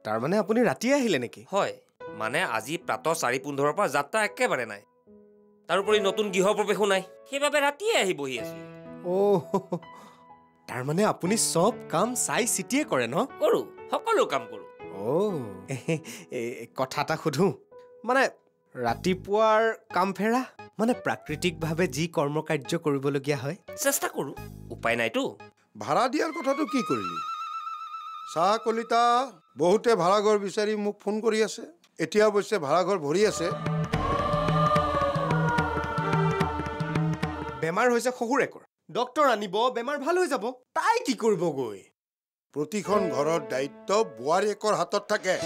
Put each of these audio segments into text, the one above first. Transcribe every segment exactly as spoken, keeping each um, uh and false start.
তাৰ মানে আপুনি ৰাতিয়ে আহিলে নেকি? হয়, মানে আজি প্ৰাতঃ চাৰি পোন্ধৰৰ পৰা যাত্ৰা একেবাৰে নাই। তাৰোপৰি নতুন গৃহপ্ৰৱেশো নাই, সেইবাবে ৰাতিয়ে আহি বহি আছো। অ' তাৰ মানে আপুনি চব কাম চাই চিতিয়ে কৰে ন? কৰো, সকলো কাম কৰো। অ' কথা এটা সুধো, মানে ৰাতিপুৱাৰ কাম ফেৰা মানে প্ৰাকৃতিকভাৱে যি কৰ্ম কাৰ্য কৰিবলগীয়া হয় চেষ্টা কৰো, উপায় নাইতো। ভাড়া দিয়াৰ কথাটো কি কৰিলি? চাহ কলিতা বহুতে ভাড়াঘৰ বিচাৰি মোক ফোন কৰি আছে। এতিয়া অৱশ্যে ভাড়াঘৰ ভৰি আছে। বেমাৰ হৈছে শহুৰেকৰ, ডক্তৰ আনিব, বেমাৰ ভাল হৈ যাব। তাই কি কৰিবগৈ? প্ৰতিখন ঘৰৰ দায়িত্ব বোৱাৰীয়েকৰ হাতত থাকে।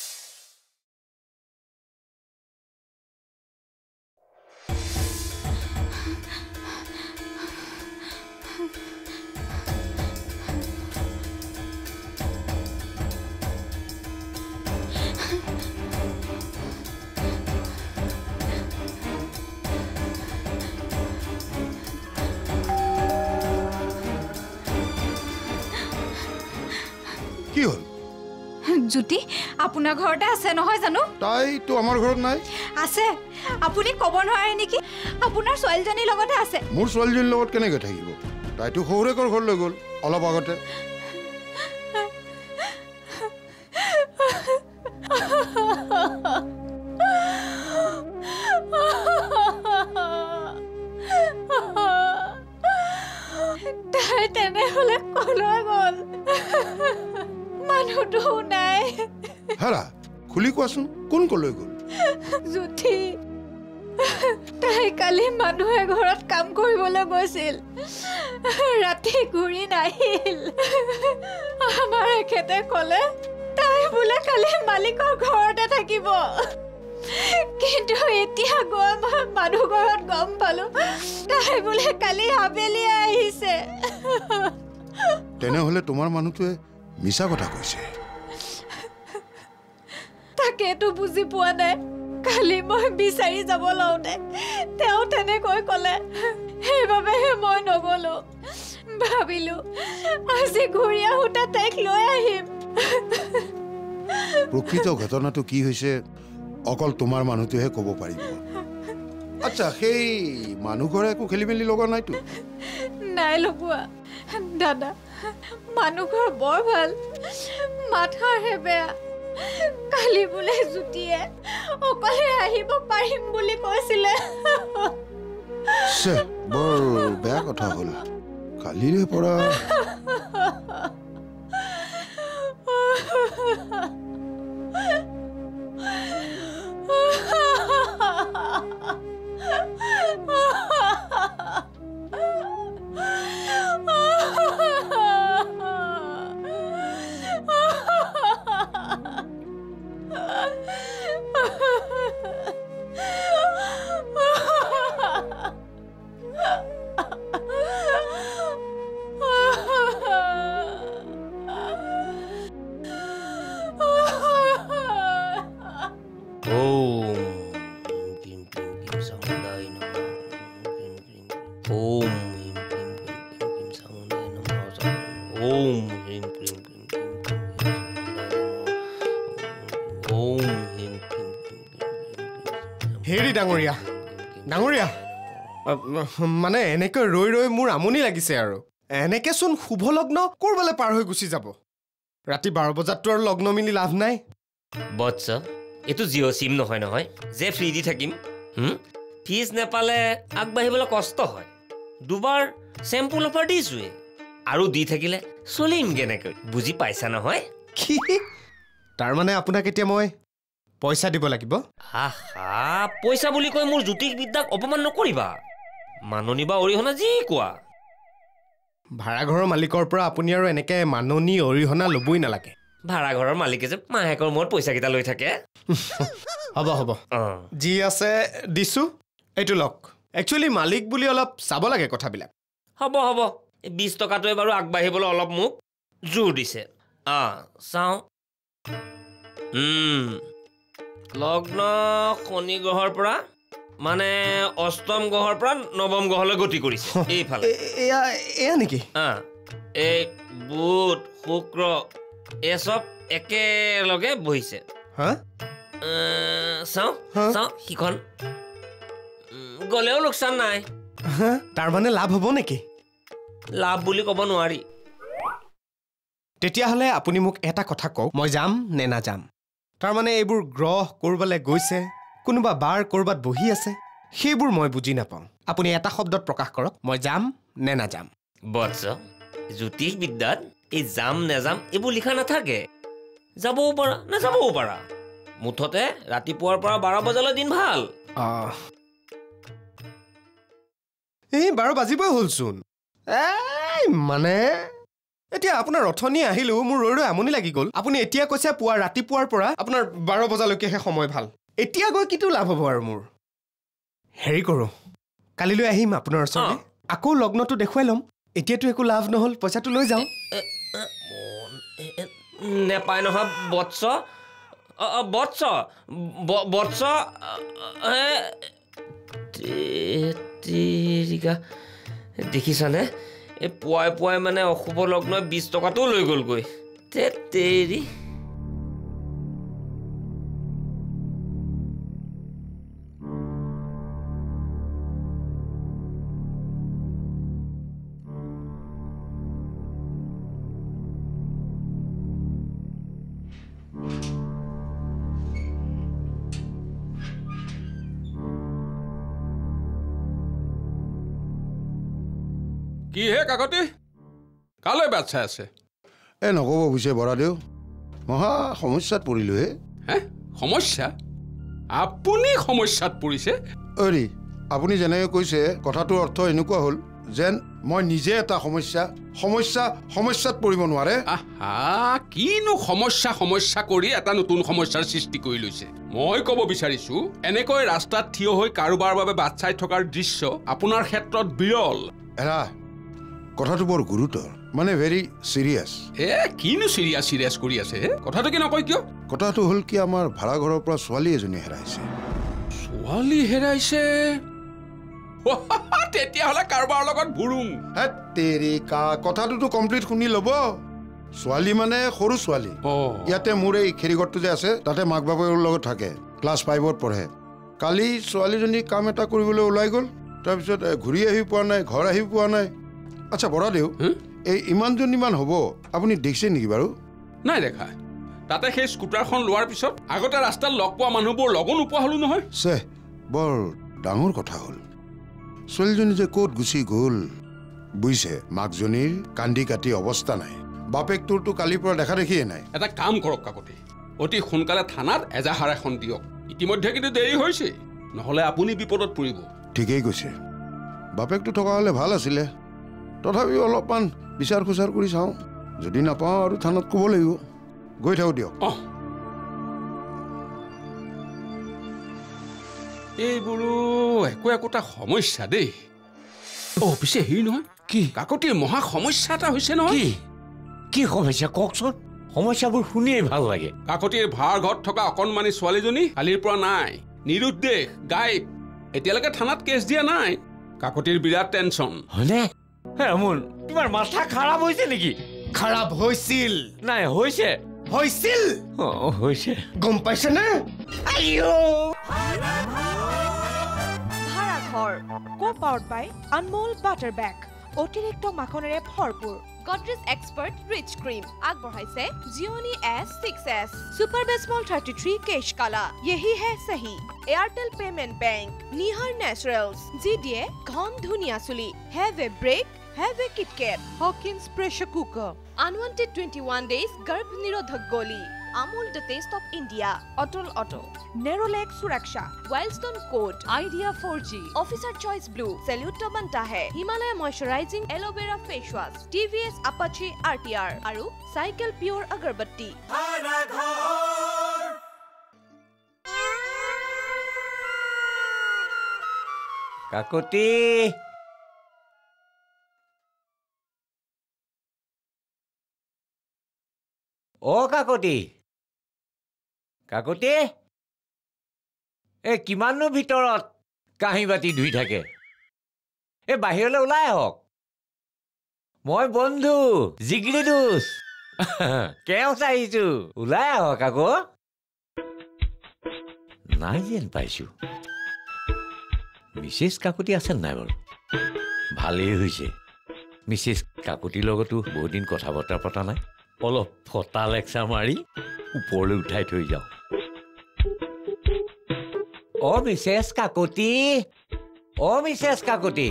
কি হ'ল? জ্যোতি আপোনাৰ ঘৰতে আছে নহয় জানো? তাইতো আমাৰ ঘৰত নাই। আছে, আপুনি ক'ব নোৱাৰে নেকি? আপোনাৰ ছোৱালীজনীৰ লগতে আছে। মোৰ ছোৱালীজনীৰ লগত কেনেকৈ থাকিব? তাইতো শহুৰেকৰ ঘৰলৈ গ'ল অলপ আগতে। তাই তেনেহ'লে কলৈ গ'ল? মানুহটো নাই। হেৰা, খুলি কোৱাচোন, কোন কলৈ গ'ল? জ্যোতি, তাই কালি মানুহে ঘৰত কাম কৰিবলৈ গৈছিল, ৰাতি ঘূৰি নাহিল। আমাৰ এখেতে ক'লে তাই বোলে কালি মালিকৰ ঘৰতে থাকিব, কিন্তু এতিয়া গৈ মই মানুহ ঘৰত গম পালো তাই বোলে কালি আবেলি আহিছে। তেনেহ'লে তোমাৰ মানুহটোৱে মিছা কথা কৈছে। তাকেতো বুজি পোৱা নাই। কালি মই বিচাৰি যাব লওঁতে তেওঁ তেনেকৈ ক'লে, সেইবাবেহে মই নগলো। ভাবিলো আজি ঘূৰি আহোঁতে তাইক লৈ আহিম। প্ৰকৃত ঘটনাটো কি হৈছে অকল তোমাৰ মানুহটোহে ক'ব পাৰিব। আচ্ছা, সেই মানুহ ঘৰে একো খেলি মেলি লগা নাইতো? নাই লগোৱা দাদা, মানুহ ঘৰ বৰ ভাল, মাথাহে বেয়া। কালি বোলে জ্যোতিয়ে অকলে আহিব পাৰিম বুলি কৈছিলে। বৰ বেয়া কথা হ'ল। কালিৰে পৰা হেৰি ডাঙৰীয়া, ডাঙৰীয়া, মানে এনেকৈ ৰৈ ৰৈ মোৰ আমনি লাগিছে আৰু। এনেকে চোন শুভ লগ্ন ক'ৰবালে পাৰ হৈ গুচি যাব। ৰাতি বাৰ বজাততো আৰু লগ্ন মিলি লাভ নাই। বৎস, এইটো জিঅ' চিম নহয় নহয় যে ফ্ৰী দি থাকিম। ফিজ নেপালে আগবাঢ়িবলৈ কষ্ট হয়। দুবাৰ চেম্পুল অফাৰ দিছোৱে, আৰু দি থাকিলে চলিম কেনেকৈ, বুজি পাইছা নহয়? কি? তাৰমানে আপোনাক এতিয়া মই পইচা দিব লাগিব? আহা, পইচা বুলি কৈ মোৰ জ্যোতিষ বিদ্যাক অপমান নকৰিবা। মাননি বা অৰিহণা যি কোৱা। ভাড়াঘৰৰ মালিকৰ পৰা আপুনি আৰু এনেকে মাননি অৰিহণা ল'বই নালাগে। ভাড়াঘৰৰ মালিকে যে মাহেকৰ মূৰত পইচাকেইটা লৈ থাকে। হ'ব হ'ব, যি আছে দিছো, এইটো লওক। একচুৱেলি মালিক বুলি অলপ চাব লাগে কথাবিলাক। হ'ব হ'ব, বিছ টকাটোৱে বাৰু আগবাঢ়িবলৈ অলপ মোক জোৰ দিছে। অঁ চাওঁ। লগ্ন শনি গ্ৰহৰ পৰা মানে অষ্টম গ্ৰহৰ পৰা নৱম গ্ৰহলৈ গতি কৰিছে এইফালে। এয়া এয়া নেকি? এই বুধ শুক্ৰ এই চব একেলগে বহিছে হা চাওঁ চাওঁ সিখন গ'লেও লোকচান নাই তাৰ মানে লাভ হ'ব নেকি লাভ বুলি ক'ব নোৱাৰি তেতিয়াহ'লে আপুনি মোক এটা কথা কওক মই যাম নে নাযাম তাৰমানে এইবোৰ গ্ৰহ ক'ৰবালৈ গৈছে কোনোবা বাৰ ক'ৰবাত বহি আছে সেইবোৰ মই বুজি নাপাওঁ আপুনি এটা শব্দত প্ৰকাশ কৰক মই যাম নে নাযাম বৎস জ্যোতিষ বিদ্যাত এই যাম নেযাম এইবোৰ লিখা নাথাকে যাবও পাৰা নাযাবও পাৰা মুঠতে ৰাতিপুৱাৰ পৰা বাৰ বজালৈ দিন ভাল এই বাৰ বাজিবই হ'লচোন এই মানে এতিয়া আপোনাৰ অথনি আহিলোঁ মোৰ ৰৈ ৰৈ আমনি লাগি গ'ল আপুনি এতিয়া কৈছে পুৱা ৰাতিপুৱাৰ পৰা আপোনাৰ বাৰ বজালৈকেহে সময় ভাল এতিয়া গৈ কিটো লাভ হ'ব আৰু মোৰ হেৰি কৰোঁ কালিলৈ আহিম আপোনাৰ ওচৰলৈ আকৌ লগ্নটো দেখুৱাই ল'ম এতিয়াতো একো লাভ নহ'ল পইচাটো লৈ যাওঁ নেপায় নহয় বৎস বৎস বৎস দেখিছানে এই পুৱাই পুৱাই মানে অশুভ লগ্নই বিছ টকাটোও লৈ গ'লগৈ তেৰি কি হে কাকতি কালৈ বাট চাই আছে এ নক'ব বুজিছে বৰাদেউ মহা সমস্যাত পৰিলোঁ হে হে সমস্যা আপুনি সমস্যাত পৰিছে অৰি আপুনি যেনেকৈ কৈছে কথাটোৰ অৰ্থ এনেকুৱা হ'ল যেন মই নিজে এটা সমস্যা সমস্যা সমস্যাত পৰিব নোৱাৰে আহা কিনো সমস্যা সমস্যা কৰি এটা নতুন সমস্যাৰ সৃষ্টি কৰি লৈছে মই ক'ব বিচাৰিছোঁ এনেকৈ ৰাস্তাত থিয় হৈ কাৰোবাৰ বাবে বাট চাই থকাৰ দৃশ্য আপোনাৰ ক্ষেত্ৰত বিৰল এৰা কথাটো বৰ গুৰুতৰ মানে ভেৰি চিৰিয়াছ এ কিনো চিৰিয়াছ চিৰিয়াছ কৰি আছে কথাটো কি নকয় কিয় কথাটো হ'ল কি আমাৰ ভাড়াঘৰৰ পৰা ছোৱালী এজনী হেৰাইছে ছোৱালী হেৰাইছে তেতিয়াহ'লে কাৰোবাৰ লগত ভুৰুং তেৰিকা কথাটোতো কমপ্লিট শুনি ল'ব ছোৱালী মানে সৰু ছোৱালী ইয়াতে মোৰ এই খেৰিঘৰটো যে আছে তাতে মাক বাপেকৰ লগত থাকে ক্লাছ ফাইভত পঢ়ে কালি ছোৱালীজনী কাম এটা কৰিবলৈ ওলাই গ'ল তাৰপিছত ঘূৰি আহি পোৱা নাই ঘৰ আহি পোৱা নাই আচ্ছা বৰাদেউ এই ইমানজন ইমান হ'ব আপুনি দেখিছে নেকি বাৰু নাই দেখা তাতে সেই স্কুটাৰখন লোৱাৰ পিছত আগতে ৰাস্তাত লগ পোৱা মানুহবোৰ লগো নোপোৱা হ'লো নহয় চে বৰ ডাঙৰ কথা হ'ল ছোৱালীজনী যে ক'ত গুচি গ'ল বুজিছে মাকজনীৰ কান্দি কাটি অৱস্থা নাই বাপেকটোৰতো কালিৰ পৰা দেখা দেখিয়ে নাই এটা কাম কৰক কাকতি অতি সোনকালে থানাত এজাহাৰ এখন দিয়ক ইতিমধ্যে কিন্তু দেৰি হৈছে নহ'লে আপুনি বিপদত পৰিব ঠিকেই কৈছে বাপেকটো থকা হ'লে ভাল আছিলে তথাপিও অলপমান বিচাৰ খোচাৰ কৰি চাওঁ যদি নাপাওঁ আৰু থানাত ক'ব লাগিব গৈ থাকোঁ দিয়ক অঁ এইবোৰো একো একোটা সমস্যা দেই অ পিছে হেৰি নহয় কি কাকতিৰ মহা সমস্যা এটা হৈছে নহয় কি কি সমস্যা কওকচোন সমস্যাবোৰ শুনিয়েই ভাল লাগে কাকতিৰ ভাড়া ঘৰত থকা অকণমানি ছোৱালীজনী কালিৰ পৰা নাই নিৰুদ্দেশ গায়ব এতিয়ালৈকে থানাত কেছ দিয়া নাই কাকতিৰ বিৰাট টেনচন হয়নে হে আমোন তোমাৰ মাথা খাৰাপ হৈছে নেকি খাৰাপ হৈছিল নাই হৈছে হৈছিল অ হৈছে গম পাইছেনে ভাড়াঘৰ কো-পাৱাৰ্ড বাই আনমোল বাটাৰ বেগ অতিৰিক্ত মাখনেৰে ভৰপূৰ গডৰেজ এক্সপাৰ্ট ৰিচ ক্ৰীম আগবঢ়াইছে জিঅনি এছ ছিক্স এছ সুপাৰ বেসমল থাৰ্টি থ্ৰী কেশ কালা यही है सही Airtel payment bank Nihar naturals যি দিয়ে ঘন ধুনীয়া চুলি have a break have a KitKat Hawkins pressure cooker unwanted twenty one days গৰ্ভ নিৰোধক গলি Amul the taste of India অটল অটো নেৰোলেক সুৰক্ষা Wild Stone code Idea four G officer choice blue salute तो बनता है Himalaya moisturising aloe vera face wash TVS Apache RTR आरु cycle pure अगरबत्ती কাকতি ও কাকতি কাকতি এই কিমাননো ভিতৰত কাঁহী বাতি ধুই থাকে এই বাহিৰলৈ ওলাই আহক মই বন্ধু জিগিৰি দোষ কেও চাইছো ওলাই আহক আকৌ নাই যেন পাইছো মিছেছ কাকুতি আছে নাই বাৰু ভালেই হৈছে মিছেছ কাকুতিৰ লগতো বহুত দিন কথা বতৰা পতা নাই অলপ ফটা লেকচাৰ মাৰি ওপৰলৈ উঠাই থৈ যাওঁ অ মিছেছ কাকুতি অ মিছেছ কাকুতি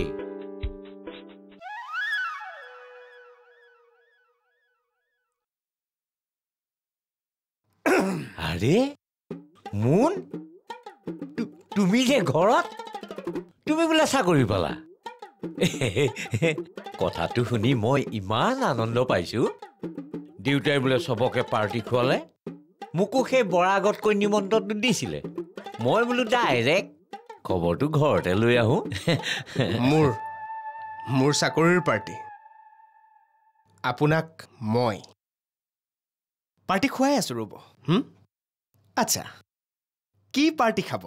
আৰে মুন তুমি যে ঘৰত তুমি বোলে চাকৰি পালা কথাটো শুনি মই ইমান আনন্দ পাইছো দেউতাই বোলে চবকে পাৰ্টি খোৱালে মোকো সেই বৰাগতকৈ নিমন্ত্ৰণটো দিছিলে মই বোলো ডাইৰেক্ট খবৰটো ঘৰতে লৈ আহোঁ মোৰ মোৰ চাকৰিৰ পাৰ্টি আপোনাক মই পাৰ্টি খুৱাই আছো ৰ'ব হুম আচ্ছা কি পাৰ্টি খাব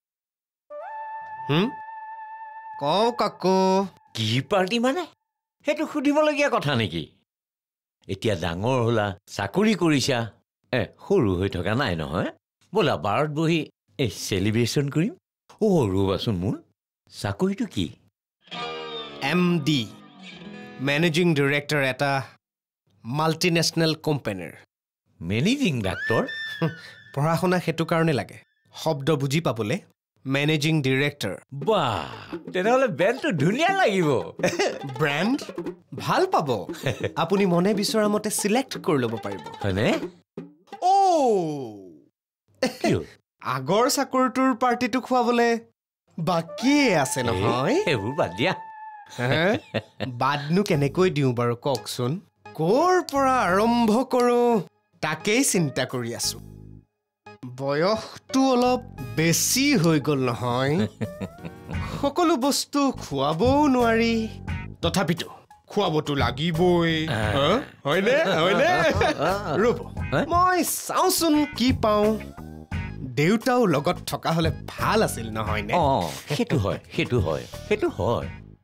হুম কওক আকৌ কি পাৰ্টি মানে সেইটো সুধিবলগীয়া কথা নেকি এতিয়া ডাঙৰ হ'লা চাকৰি কৰিছা এ সৰু হৈ থকা নাই নহয় বোলা বাৰত বহি এই চেলিব্ৰেশ্যন কৰিম অ' ৰ'বাচোন মোৰ চাকৰিটো কি এম ডি মেনেজিং ডিৰেক্টৰ এটা মাল্টিনেশ্যনেল কোম্পানীৰ মেনেজিং ডাক্তৰ পঢ়া শুনা সেইটো কাৰণে লাগে শব্দ বুজি পাবলৈ মেনেজিং ডিৰেক্টৰ বাহ তেনেহ'লে ব্ৰেণ্ডটো ধুনীয়া লাগিব ব্ৰেণ্ড ভাল পাব আপুনি মনে বিচৰা মতে চিলেক্ট কৰি ল'ব পাৰিব হয়নে অ' আগৰ চাকৰিটোৰ পাৰ্টিটো খুৱাবলৈ বাকীয়ে আছে নহয় সেইবোৰ বাদ দিয়া বাদনো কেনেকৈ দিওঁ বাৰু কওকচোন ক'ৰ পৰা আৰম্ভ কৰোঁ তাকেই চিন্তা কৰি আছো বয়সটো অলপ বেছি হৈ গ'ল নহয় সকলো বস্তু খুৱাবও নোৱাৰি তথাপিতো খুৱাবতো লাগিবই হয়নে হয়নে ৰ'ব মই চাওঁচোন কি পাওঁ দেউতাও লগত থকা হ'লে ভাল আছিল নহয়নে অঁ সেইটো হয় সেইটো হয় সেইটো হয়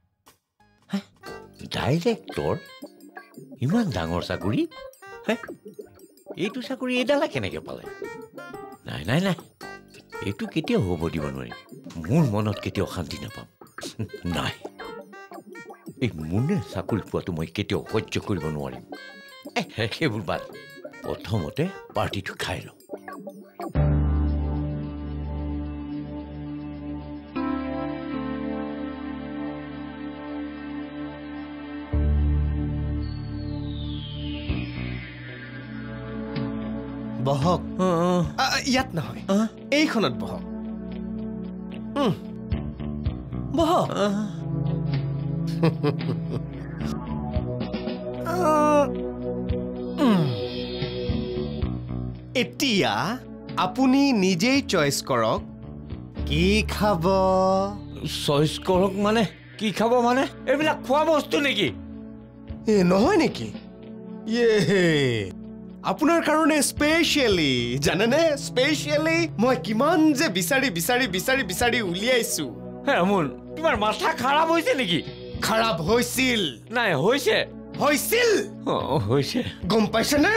ডাইৰেক্টৰ ইমান ডাঙৰ চাকৰি এইটো চাকৰি এইডালে কেনেকৈ পালে নাই নাই নাই এইটো কেতিয়াও হ'ব দিব নোৱাৰি মোৰ মনত কেতিয়াও শান্তি নাপাম নাই এই মোনে চাকৰি পোৱাটো মই কেতিয়াও সহ্য কৰিব নোৱাৰিম সেইবোৰ বাদ প্ৰথমতে পাৰ্টিটো খাই লওঁ বহক ইয়াত নহয় এইখনত বহক বহক এতিয়া আপুনি নিজেই চইচ কৰক কি খাব চইচ কৰক মানে কি খাব মানে এইবিলাক খোৱা বস্তু নেকি এ নহয় নেকি ইয়ে আপোনাৰ কাৰণে স্পেচিয়েলি জানেনে স্পেচিয়েলি মই কিমান যে বিচাৰি বিচাৰি বিচাৰি বিচাৰি উলিয়াইছো হে মোৰ তোমাৰ মাথা খাৰাপ হৈছে নেকি খাৰাপ হৈছিল নাই হৈছে হৈছিল অঁ হৈছে গম পাইছেনে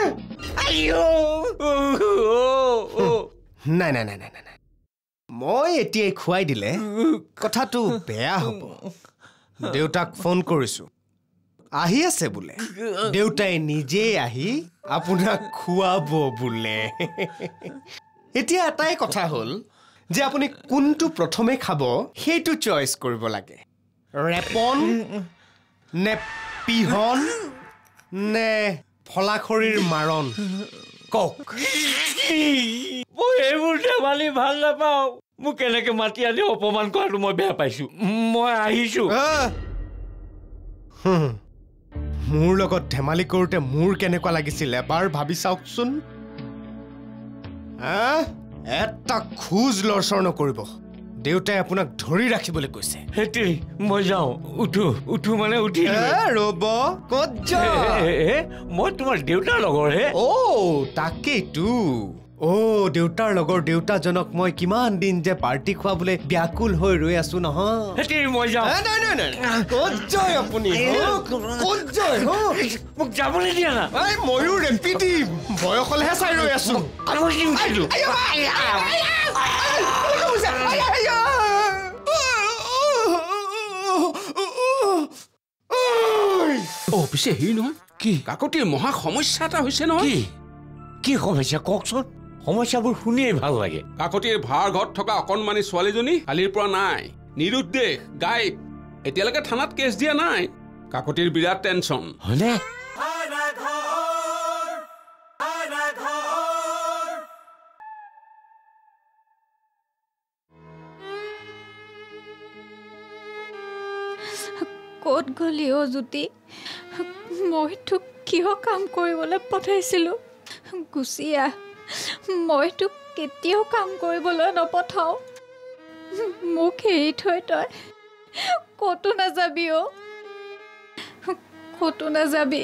নাই নাই নাই নাই নাই মই এতিয়াই খুৱাই দিলে কথাটো বেয়া হ'ব দেউতাক ফোন কৰিছো আহি আছে বোলে দেউতাই নিজেই আহি আপোনাক খুৱাব বোলে এতিয়া এটাই কথা হ'ল যে আপুনি কোনটো প্ৰথমে খাব সেইটো চইচ কৰিব লাগে ৰেপন নে পিহন নে ফলাখৰিৰ মাৰণ কওক মই এইবোৰ ধেমালি ভাল নাপাওঁ মোক কেনেকে মাতি আনি অপমান কৰাটো মই বেয়া পাইছো মই আহিছো মোৰ লগত ধেমালি কৰোঁতে মোৰ কেনেকুৱা লাগিছিল এবাৰ ভাবি চাওকচোন এটা খোজ লৰচৰ নকৰিব দেউতাই আপোনাক ধৰি ৰাখিবলৈ কৈছে সেইটোৱেই মই যাওঁ উঠো উঠো মানে উঠি ৰ'ব ক'ত যায় মই তোমাৰ দেউতাৰ লগৰ হে অ' তাকেইতো ও দেউতাৰ লগৰ দেউতাজনক মই কিমান দিন যে পাৰ্টি খুৱাবলৈ ব্যাকুল হৈ ৰৈ আছো নহয় মই যাওঁ নাই নাই নাই ক'ত যায় আপুনি ক'ত যায় মোক যাবলৈ দিয়া না ময়ো ৰেম্পি দিম বয়স হ'লেহে চাই ৰৈ আছো অ পিছে হেৰি নহয় কি কাকতিৰ মহা সমস্যা এটা হৈছে নহয় কি সমস্যা কওকচোন সমস্যাবোৰ শুনিয়েই ভাল লাগে কাকতিৰ ভাড়া ঘৰত থকা অকণমানি ছোৱালীজনী কালিৰ পৰা নাই নিৰুদ্দেশ গায়ব এতিয়ালৈকে থানাত কেছ দিয়া নাই কাকতিৰ বিৰাট টেনচন হয়নে ক'ত গলি অ জ্যোতি মই তোক কিয় কাম কৰিবলৈ পঠাইছিলোঁ গুচি আহ মই তোক কেতিয়াও কাম কৰিবলৈ নপঠাওঁ মোক এৰি থৈ তই ক'তো নাযাবি অ ক'তো নাযাবি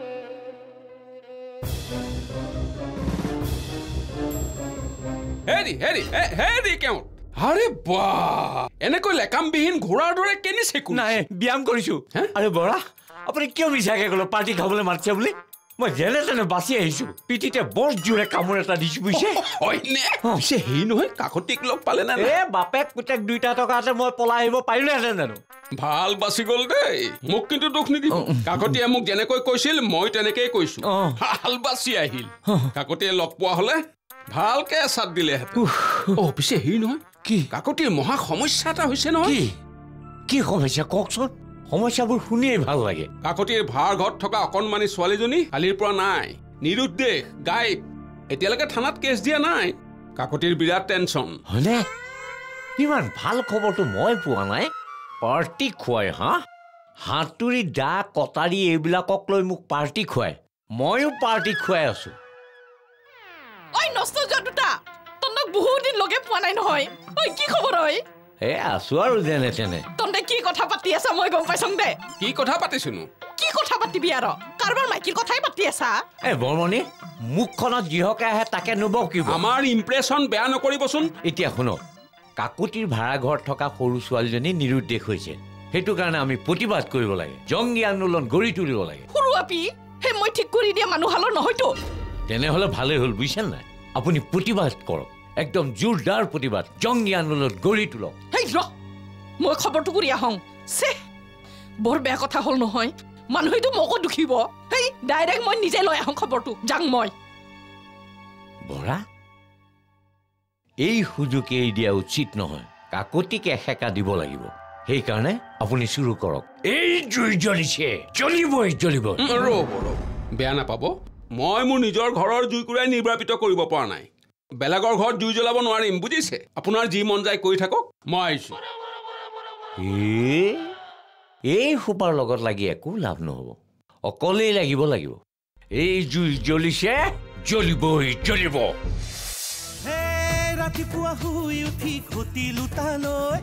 হেৰি হেৰি হেৰি কেওঁ আৰে বাহ এনেকৈ লেকামবিহীন ঘোঁৰাৰ দৰে কেনিছে নাই ব্যায়াম কৰিছো আৰে বৰা আপুনি কিয় মিছাকে ক'লো পাৰ্টি খাবলৈ মাতিছে বুলি মই যেনে তেনে বাচি আহিছো পিঠিতে বৰ জোৰে কামোৰ এটা দিছো বুজিছে হয়নে পিছে হেৰি নহয় কাকতিক লগ পালে না এ বাপেক পুতেক দুইটা টকাতে মই পলাই আহিব পাৰিলোহেঁতেন জানো ভাল বাচি গ'ল দেই মোক কিন্তু দুখ নিদিব কাকতিয়ে মোক যেনেকৈ কৈছিল মই তেনেকেই কৈছো ভাল বাচি আহিল কাকতিয়ে লগ পোৱা হলে ভালকে চাট দিলেহেঁতেন অ পিছে হেৰি নহয় কি কাকতিৰ মহা সমস্যা এটা হৈছে নহয় কি কি সমস্যা কওকচোন সমস্যাবোৰ শুনিয়েই ভাল লাগে কাকতিৰ ভাড়া ঘৰত থকা অকণমানি ছোৱালীজনী কালিৰ পৰা নাই নিৰুদ্দেশ গায়ব এতিয়ালৈকে থানাত কেছ দিয়া নাই কাকতিৰ বিৰাট টেনচন হয়নে ইমান ভাল খবৰটো মই পোৱা নাই পাৰ্টি খুৱাই হা হাতুৰি দা কটাৰী এইবিলাকক লৈ মোক পাৰ্টি খুৱাই ময়ো পাৰ্টি খুৱাই আছো ঐ নষ্ট যোৱা দুটা তন্দক বহুত দিন লগে পোৱা নাই নহয় ঐ কি খবৰ হয় এ আছো আৰু যেনে তেনে তন্দে কি কথা পাতি আছা মই গম পাইছং দে কি কথা পাতিছনো কি কথা পাতিবি আৰু কাৰোবাৰ মাইকীৰ কথাই পাতি আছা এ বৰমণি মুখখনত যিহকে আহে তাকে নবকিব আমাৰ ইম্প্ৰেছন বেয়া নকৰিবচোন এতিয়া শুনক কাকতিৰ ভাড়া ঘৰত থকা সৰু ছোৱালীজনী নিৰুদ্দেশ হৈছে সেইটো কাৰণে আমি প্ৰতিবাদ কৰিব লাগে জংগী আন্দোলন গঢ়ি তুলিব লাগে সৰু আপি হে মই ঠিক কৰি দিয়া মানুহ হালৰ নহয়তো তেনেহ'লে ভালেই হ'ল বুজিছেন নাই আপুনি প্ৰতিবাদ কৰক একদম জোৰদাৰ প্ৰতিবাদ জংগী আন্দোলন গঢ়ি তোলক হেই ৰ মই খবৰটো কৰি আহং চে বৰ বেয়া কথা হ'ল নহয় মানুহেতো মোকো দুখিব হেই ডাইৰেক্ট মই নিজে লৈ আহং খবৰটো যাং মই বৰা এই সুযোগ এৰি দিয়া উচিত নহয় কাকতিকে এসেকা দিব লাগিব সেইকাৰণে আপুনি চুৰু কৰক এই জুই জ্বলিছে জ্বলিবই জ্বলিব ৰ'ব ৰ'ব বেয়া নাপাব মই মোৰ নিজৰ ঘৰৰ জুইকুৰাই নিৰ্বাপিত কৰিব পৰা নাই বেলেগৰ ঘৰত জুই জ্বলাব নোৱাৰিম বুজিছে আপোনাৰ যি মন যায় কৰি থাকক মই আহিছো এই সোপাৰ লগত লাগি একো লাভ নহ'ব অকলেই লাগিব লাগিব এই জুই জ্বলিছে জ্বলিবই জ্বলিব ৰাতিপুৱা শুই উঠি ঘটি লুটালৈ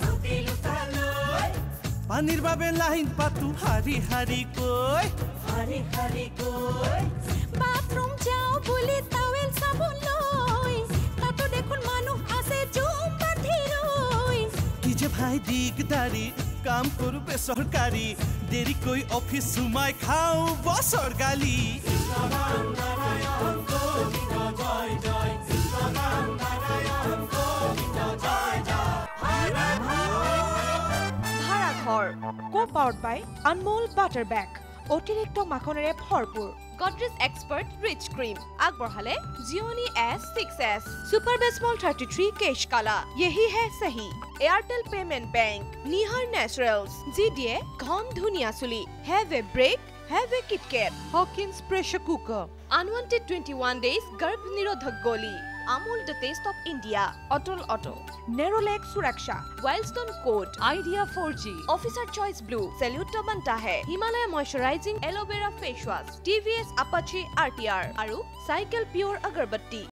পানীৰ বাবে লাইন পাতো হাৰি হাৰি কৈ হাৰি হাৰি কৈ বাথৰুম যাও বুলি টাৱেল চাবলৈ তাতো দেখোন মানুহ আছে জুম বান্ধি ৰৈ কি যে ভাই দিগদাৰি কাম কৰো বেচৰকাৰী দেৰিকৈ অফিচ সোমাই খাওঁ বছৰ গালি Bharaghar, co-powered by Anmol Butter Bag, অতিৰিক্ত মাখনেৰে ভৰপূৰ Godrej Expert Rich Cream, আগবঢ়ালে Gioni S six S, Super Basmol thirty-three Kesh Kala, यही है सही Airtel Payment Bank, Nihar Naturals, जी दिए घम धुनिया सुली, Have a break, have a Kit Kat, Hawkins Pressure Cooker, Unwanted twenty-one days Garb Nirodhak Goli, Amul the Taste of India, Otol Auto, Nerolac Suraksha, Wildstone Coat, Idea four G, Officer Choice Blue, Salute to Banta hai, Himalaya Moisturizing Aloe Vera Face Wash, T V S Apache R T R, Aru Cycle Pure Agarbatti.